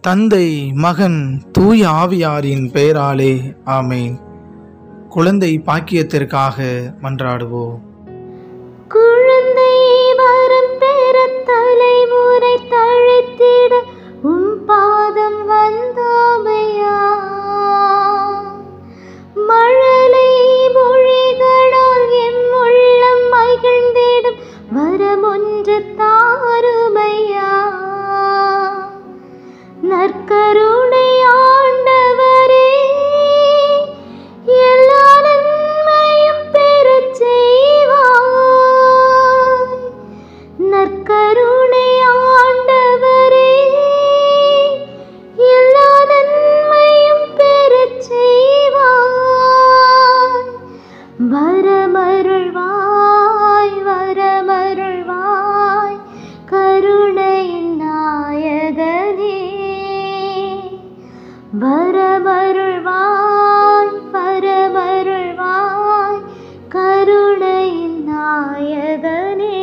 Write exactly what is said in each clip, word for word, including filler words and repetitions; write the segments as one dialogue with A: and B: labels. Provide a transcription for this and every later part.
A: தந்தை, மகன், தூய ஆவியாரின் பெயராலே ஆமேன். குழந்தை பாக்கியத்திற்காக மன்றாடுவோம்.
B: குழந்தை வரம் பெற தலைமுறை தழைத்திட உம் பாதம் வந்தாமையா. மழலை மொழிகளால் எம் உள்ளம் மகிழ்ந்திடும் வரமொன்று தாருமையா. நற்கருணை ஆண்டவரே, எல்லா நன்மையும் பெறச் செய்வாய். நற்கருணை ஆண்டவரே, எல்லா நன்மையும் பெறச் செய்வாய். வரமருள்வாய், வரமருள்வாய், கருணையின் நாயகனே. வரமருள்வாய், வரமருள்வாய், கருணையின் நாயகனே.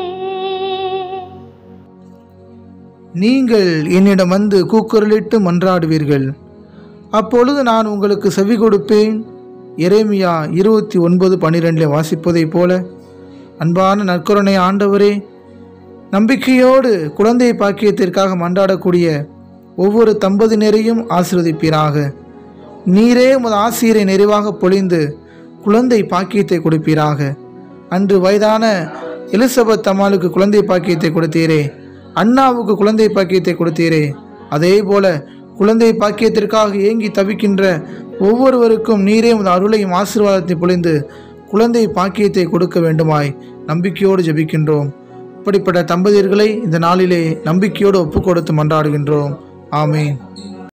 A: நீங்கள் என்னிடம் வந்து கூக்குரலிட்டு மன்றாடுவீர்கள், அப்பொழுது நான் உங்களுக்கு செவி கொடுப்பேன். எரேமியா இருபத்தி ஒன்பது பன்னிரெண்டில் வாசிப்பதைப் போல, அன்பான நற்கருணை ஆண்டவரே, நம்பிக்கையோடு குழந்தை பாக்கியத்திற்காக மன்றாடக்கூடிய ஒவ்வொரு தம்பதியினரையும் ஆசீர்வதிப்பீராக. நீரே உமது ஆசீரை நிறைவாக பொழிந்து குழந்தை பாக்கியத்தை கொடுப்பீராக. அன்று வயதான எலிசபெத் அம்மாளுக்கு குழந்தை பாக்கியத்தை கொடுத்தீரே, அண்ணாவுக்கு குழந்தை பாக்கியத்தை கொடுத்தீரே, அதே போல குழந்தை பாக்கியத்திற்காக ஏங்கி தவிக்கின்ற ஒவ்வொருவருக்கும் நீரே உமது அருளையும் ஆசீர்வாதத்தை பொழிந்து குழந்தை பாக்கியத்தை கொடுக்க வேண்டுமாய் நம்பிக்கையோடு ஜெபிக்கின்றோம். இப்படிப்பட்ட தம்பதியர்களை இந்த நாளிலே நம்பிக்கையோடு ஒப்பு கொடுத்து மன்றாடுகின்றோம். ஆமீன்.